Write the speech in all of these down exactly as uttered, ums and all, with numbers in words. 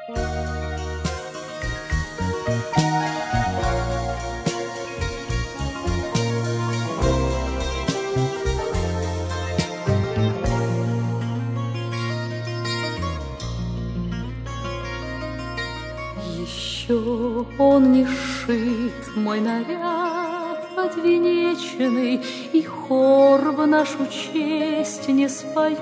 Еще он не сшит, мой наряд подвенечный, и хор в нашу честь не споет.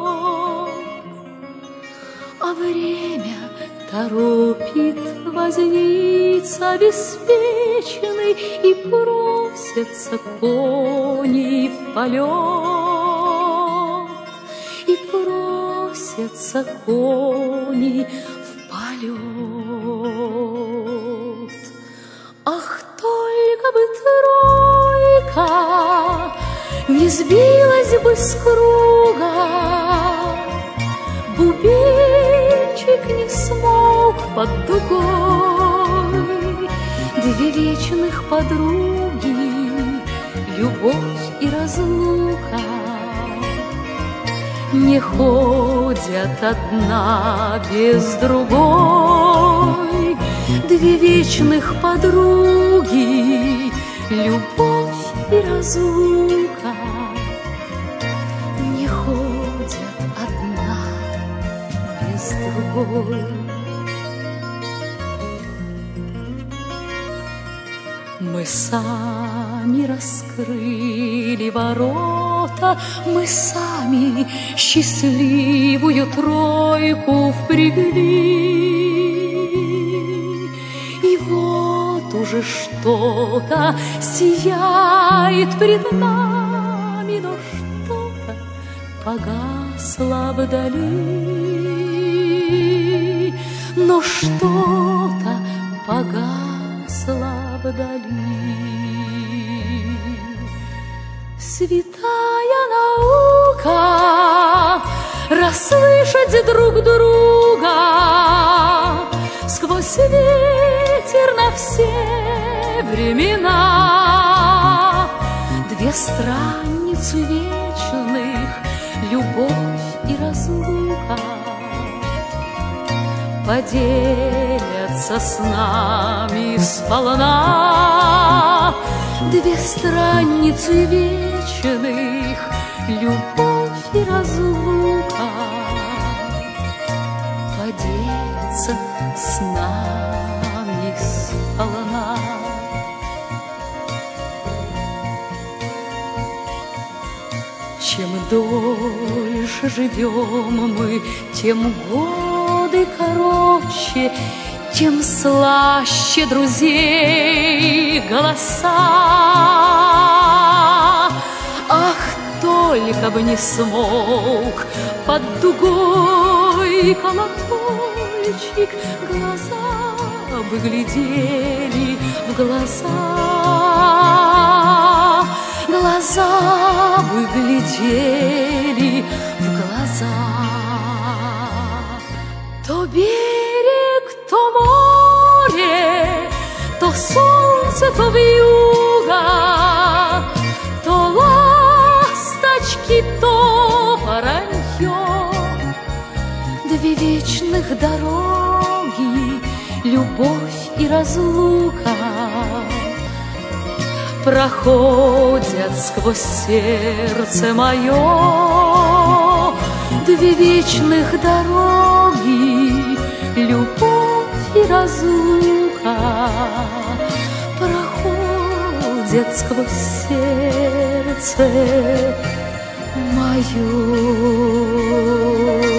А время торопит возница беспечный, и просятся кони в полет, и просятся кони в полет. Ах, только бы тройка не сбилась бы с круга, бубенчик не смолк под дугой. Две вечных подруги, любовь и разлука, не ходят одна без другой. Две вечных подруги, любовь и разлука, не ходят одна без другой. Мы сами раскрыли ворота, мы сами счастливую тройку впрягли. И вот уже что-то сияет пред нами, но что-то погасло вдали, но что-то погасло вдали. Святая наука расслышать друг друга сквозь ветер на все времена. Две страницы вечных, любовь и разлука, поделятся с нами сполна. Две страницы вечных, любовь и разлука, поделятся с нами сполна. Чем дольше живем мы, тем годы короче, тем слаще друзей голоса. Ах, только бы не смолк под дугой колокольчик, глаза бы глядели в глаза, глаза бы глядели в глаза. То берег, то море, то солнце, то вьюга, то ласточки, то воронье. Две вечных дороги, любовь и разлука, проходят сквозь сердце мое. Две вечных дороги, любовь и разлука, проходят сквозь сердце мое.